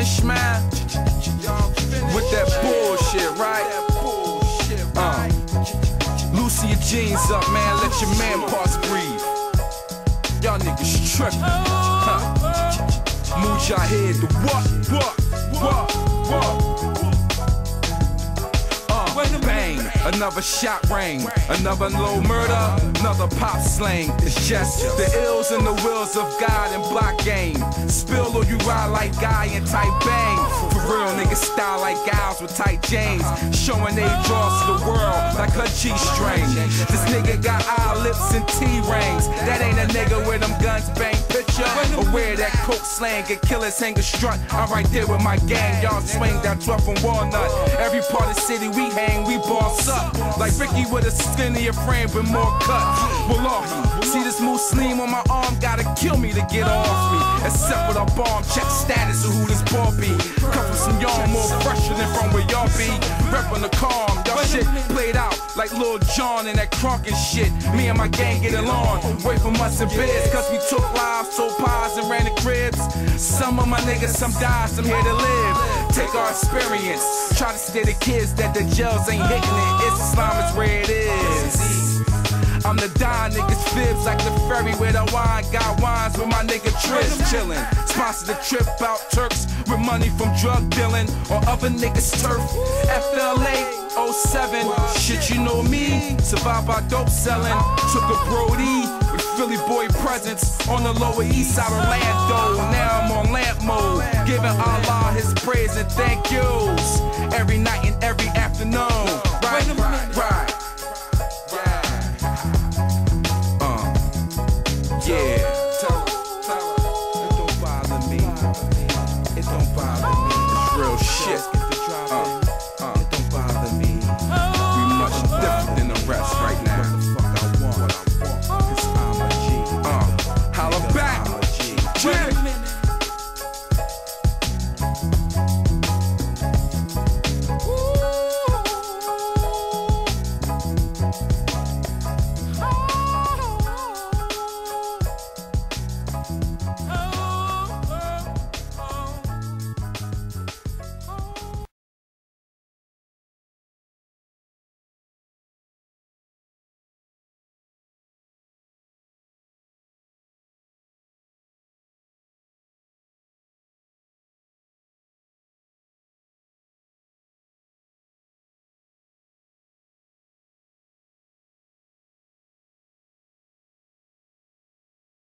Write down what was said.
finished, man? With that bullshit, right? Loosen your jeans up, man. Let your man parts breathe. Y'all niggas trippin'. Mujahid, the what? Bang, another shot ring, another low murder, another pop slang. It's just the ills and the wills of God and block game. Spill or you ride like Guy and tight bang. For real niggas style like gals with tight chains, showing they draws to the world like a G-string. This nigga got eye lips and T-rings. That ain't a nigga with them guns bang picture, or where that coke slang get killers hang a strut. I'm right there with my gang, y'all swing that 12 from Walnut. Every part of the city we hang, we boss up. Like Ricky with a skinnier frame with more cuts. Wallahi, see this Muslim on my arm, gotta kill me to get off me. Except with a bomb, check status of who this ball be. Come from some y'all more fresher than from where y'all be. Reppin' the calm, y'all shit played out like Lil Jon and that crunk and shit. Me and my gang get along, wait for us in beds, cause we took lives, sold pies and ran the cribs. Some of my niggas, some died, some here to live. Take our experience, try to stay the kids that the jails ain't hitting it. Islam is where it is. I'm the Don niggas fibs like the ferry where the wine got wines with my nigga Trish chillin'. Sponsor the trip out Turks with money from drug dealing or other niggas turf. FLA 07, shit you know me, survived by dope selling. Took a Brody with Philly boy presence on the lower east side of Orlando. Now I'm on lamp mode, giving Allah his praise and thank yous every night and every afternoon.